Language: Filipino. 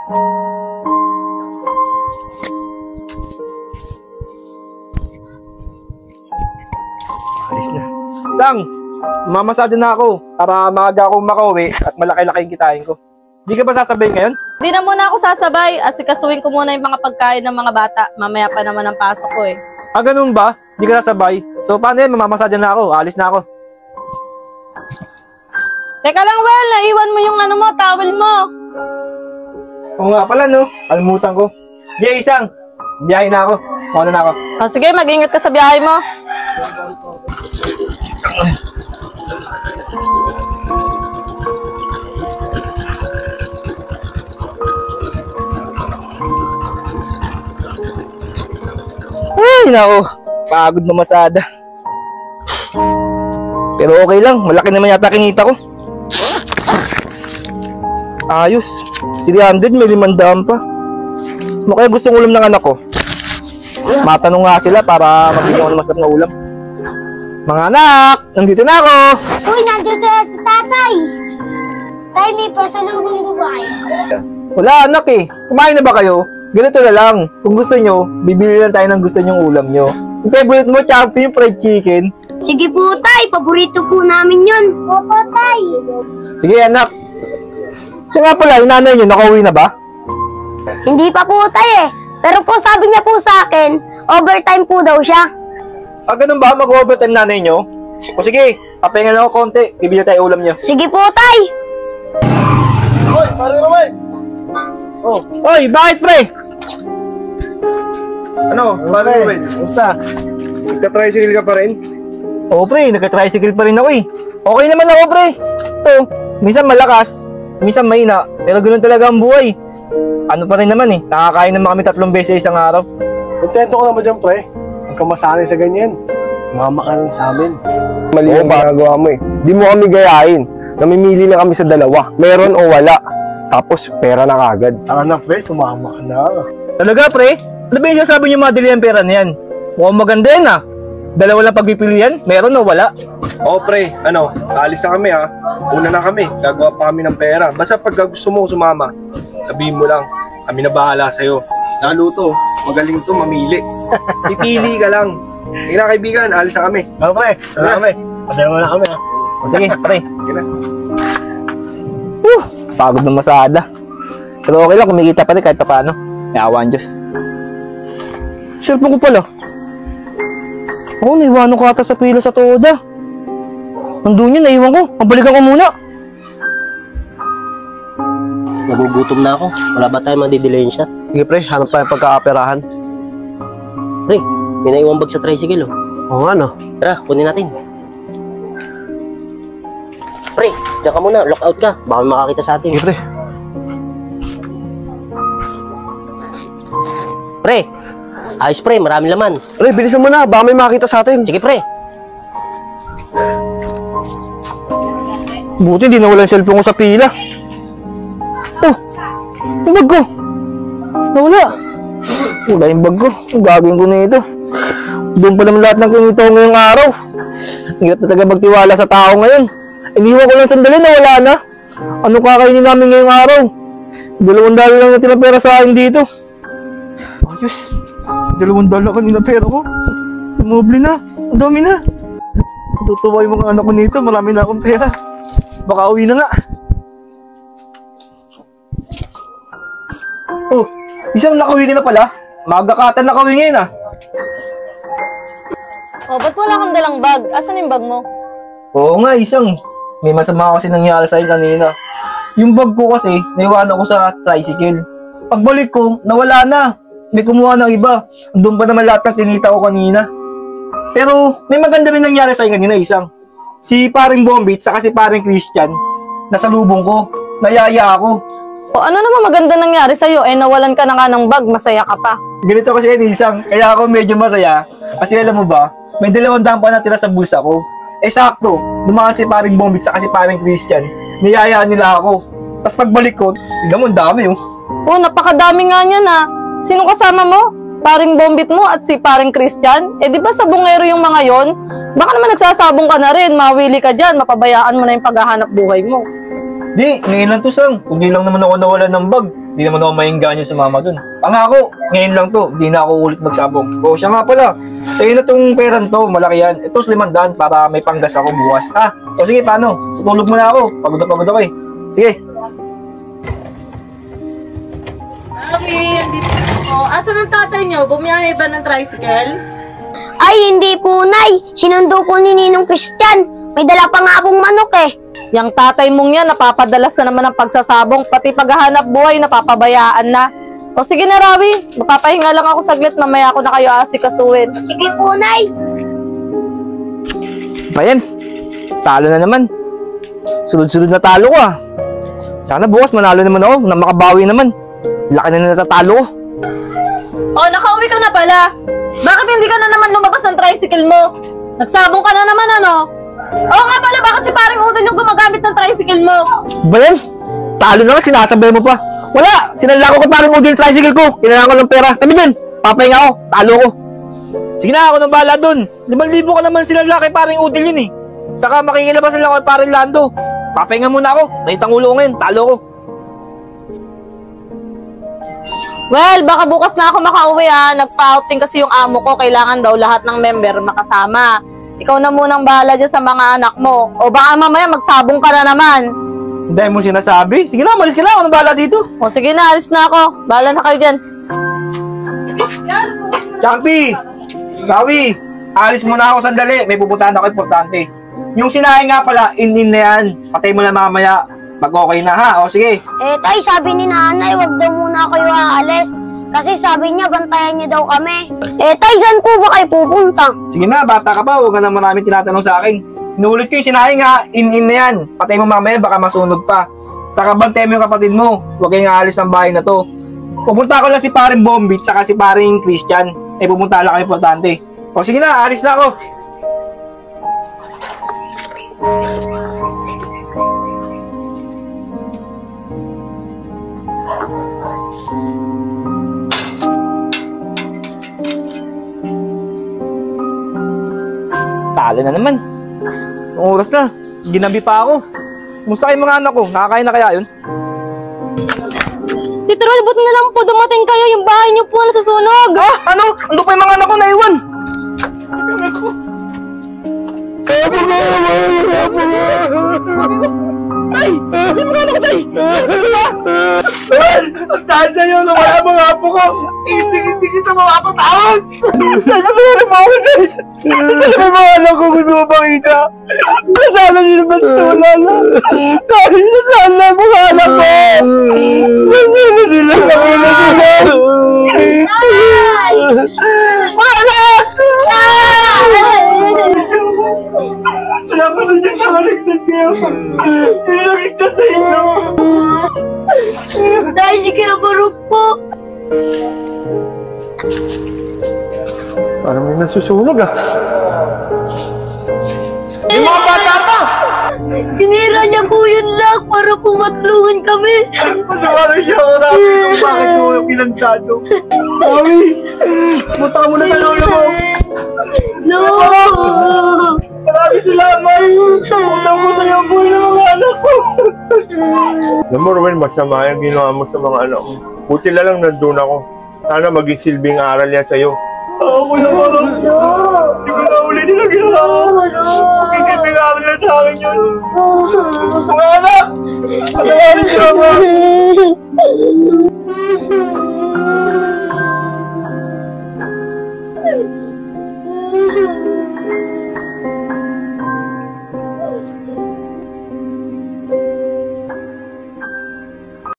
Alis na. Sang, mamasada na ako para maaga akong makauwi at malaki-laki yung kitain ko. Di ka ba sasabay ngayon? Di na muna ako sasabay. Asikasuhin ko muna yung mga pagkain ng mga bata. Mamaya pa naman ang pasok ko eh. Ah, ganun ba? Di ka sasabay? So, paano yan? Mamamasada na ako. Alis na ako. Teka lang, Well. Naiwan mo yung ano mo, towel mo. Oo nga pala, no? Kalimutan ko. Jay, Sang, biyahe na ako. Mauna na ako. O, sige, mag-ingat ka sa biyahe mo. Ay, nako. Pagod na masada. Pero okay lang. Malaki naman yata kinita ko. Ayos. 300, may 500 pa. Ano kaya gustong ulam ng anak ko? Matanong nga sila para mabigyan ko ng masarap na ulam. Mga anak, nandito na ako. Uy, nandito na si tatay. Tay, may pasalubong ko ba kayo? Wala anak eh. Kumain na ba kayo? Ganito na lang. Kung gusto nyo, bibili lang tayo ng gusto nyong ulam nyo. Yung favorite mo, champion fried chicken. Sige po, tay. Paborito po namin yun. Opo, tay. Sige anak. Siya nga pala, yung nanay nyo, nakauwi na ba? Hindi pa po, tay eh. Pero po sabi niya po sa akin, overtime po daw siya. Ah, ganun ba? Mag-overtime nanay nyo? O sige, papahinga lang ako konti. Bibili tayo ulam nyo. Sige po, tay. Hoy, pare Romel! Oh, hoy, bakit pre? Ano, paano Romel? Basta, nagka-tricycle ka pa rin? Oo pre, nagka-tricycle pa rin ako eh. Okay naman ako pre. Ito, minsan malakas, minsan mahina. Pero ganoon talaga ang buhay. Ano pa rin naman eh, nakakain naman kami 3 beses isang araw. Kontento ka naman dyan, pre. Huwag ka masanay sa ganyan. Mama ka lang sa amin. Mali yung ginagawa mo eh. Di mo kami gayahin. Namimili na kami sa dalawa. Meron o wala. Tapos pera na kagad. Tara na, pre. Sumama ka na. Talaga pre? Ano ba yung sabi niyo madali ang pera na yan? Mukhang maganda yan ah. Dalawa lang pagpipilian, meron o wala. Oo, pre. Ano, alis na kami ha. Una na kami. Gagawa pa kami ng pera. Basta pag gusto mo sumama, sabihin mo lang. Kami na bahala sa'yo. Lalo to, magaling to mamili. Pipili ka lang. Sige na kaibigan, alis na kami. Oo, pre. Alis na kami. Padalawa na kami ha. O sige, pre. Sige na. Pagod ng masada. Pero okay lang, kumikita pa rin kahit pa paano. May awa ang Diyos. Cellphone ko pala. Oo, naiwanan ko ata sa pila sa Toda. Nandun yun, naiwan ko. Pabalikan ko muna. Nagugutom na ako. Wala ba tayong madidilensya? Sige pre, hanap tayo pagka-aperahan. Pre, may naiwang bag sa tricycle oh. Oo nga no. Tara, kunin natin. Pre, diyan ka muna. Lockout ka. Baka may makakita sa atin. Sige pre. Pre, ayos pre. Marami laman. Pre, bilisan mo na. Baka may makita sa atin. Sige pre. Buti di nawala yung cellphone ko sa pila. Oh, yung bag ko. Nawala. Wala yung bag ko. Ang gagawin ko na ito. Doon pa naman lahat ng kinita ko ngayong araw. Hirap na talaga magtiwala sa tao ngayon. Iniwan ko lang sandali na wala na. Ano kakainin namin ngayong araw? $200 lang na tinapera sa akin dito. Ayos. $200 kanina pera ko. Tumubli na. Ang dami na. Tutuwa yung mga anak ko nito. Marami na akong pera. Baka uwi na nga. Oh, isang nakauwi ka na pala. Magkakatan nakauwi ngayon ah. O, ba't wala kang dalang bag? Asan yung bag mo? Oo nga, isang eh. May masama kasi nangyari sa'yo kanina. Yung bag ko kasi, naiwanan ko sa tricycle. Pagbalik ko, nawala na. May kumuha ng iba. Doon pa naman lahat ng tinita ko kanina. Pero, may maganda rin nangyari sa'yo kanina, isang. Si paring Bombit, saka si paring Christian, nasa lubong ko. Nayaya ako. O, ano naman maganda nangyari sa'yo? Eh, nawalan ka na nga ng bag. Masaya ka pa. Ganito kasi isang, kaya ako medyo masaya. Kasi alam mo ba, may 200 pa natira sa bulsa ko. Eh sakto, dumaan si paring Bombit saka si paring Christian. Niyayaan nila ako. Tapos pagbalik ko, tignan mo, ang dami oh. O, napakadami nga niyan ah. Sino kasama mo? Paring Bombit mo at si paring Christian? Eh, di ba sa bungero yung mga yon? Baka naman nagsasabong ka na rin, mawili ka dyan, mapabayaan mo na yung paghahanap buhay mo. Di, ngayon lang to, Sang. Kung di lang naman ako nawala ng bag, di naman ako maingganyo sa mama dun. Pangako, ngayon lang to, di na ako ulit magsabong. O, siya nga pala, sa'yo na tong peran to, malaki yan. Ito, 500 para may panggas ako bukas. Ha? O sige, paano? Tutulog muna ako. Pagod na pagod ako eh. Sige. Mami, andito ako. Asan ang tatay niyo? Bumiyahe ba ng tricycle? Ay, hindi po, Nay. Sinundo po ni Ninong Christian. May dala pa nga pong manok eh. Yang tatay mong yan, napapadalas na naman ang pagsasabong, pati paghahanap buhay, napapabayaan na. O sige na, Rawi, mapapahinga lang ako saglit, mamaya ako na kayo asikasuhin. Sige po, Nay. Bayan, talo na naman. Sunod-sunod na talo ko ah. Sana bukas manalo naman ako, na makabawi naman. Laki na natatalo ko. O, nakauwi ka na pala. Bakit hindi ka na naman lumabas ng tricycle mo? Nagsabong ka na naman, ano? Oo nga pala, bakit si paring Udol yung gumagamit ng tricycle mo? Bayan, talo naman, sinasabay mo pa. Wala, sinala ko kung parang Udol yung tricycle ko. Kailangan ko ng pera. Kami din, papahinga ako, talo ko. Sige na, ako nang bahala dun. 5,000 ka naman sinala kay paring Udol yun eh. Saka makikilabas lang ako kay paring Lando. Papahinga muna ako, naitang ulo ko ngayon, talo ko. Well, baka bukas na ako makauwi ha. Nagpa-outing kasi yung amo ko. Kailangan daw lahat ng member makasama. Ikaw na munang bahala dyan sa mga anak mo. O baka mamaya magsabong ka na naman. Hindi mo sinasabi. Sige na, malis ka na, ako nang bahala dito. O sige na, alis na ako. Bahala na kayo dyan. Champi! Gawi! Alis muna ako sandali. May pupuntahan ako importante. Yung sinahin nga pala, in na yan. Patay mo na mamaya. Pag-okay na ha. O sige. Eh, Tay, sabi ni Nanay, wag daw muna kayo aalis. Kasi sabi niya, bantayan niya daw kami. Eh, Tay, saan po ba kayo pupunta? Sige na, bata ka pa. Huwag ka na maraming tinatanong sa akin. Inuulit ko yung sinahin nga, in na yan. Patay mo mamaya, baka masunog pa. Saka bantay mo yung kapatid mo. Huwag kayong aalis ng bahay na to. Pupunta ko lang si paring Bombit, saka si paring Christian. Eh, pupunta lang kayo importante. O sige na, alis na ako. Talo na naman. Ang oras na. Ginabi pa ako. Kumusta kayo mga anak ko? Nakakain na kaya yun? Tito Rol, buti na lang po dumating kayo. Yung bahay niyo po nasusunog. Ah! Ano? Ano pa yung mga anak ko naiwan? Tay! Hindi mo anak ko, Tay! Ang tahan sa'yo na wala mga apo ko! Hindi kita mapapatawag! Sana ba yung mga ako, Tay? Sana ba mga anak ko gusto mo pakita? Kasala nyo naman ito, wala na! Kahit nasala mga anak ko! Nasala sila! Nasala sila! Anak! Salamat sa Diyos na maligtas kayo. Sino nagligtas sa inyo? Dahil si Kuya Barok po. Parang may nasusunog ah. Yung mga bata pa! Sinira niya po yun lang para pumatulungan kami. Panawarin niyo ako namin kung bakit mo yung pinantado. Mami! Pumunta ka muna sa lolo mo! No! Maraming salamat! Pumunta mo sa yung buhay ng mga anak ko! Alam mo, Ruel, masama yung ginawa mo sa mga anak mo. Buti na lang nandun ako. Sana maging silbing aral yan sa'yo. Oo, Kuya Barok! Hindi ko na ulitin ang ginawa ko! Magkisilbing aral na sa akin yun! Mga anak! Patawarin niyo ako!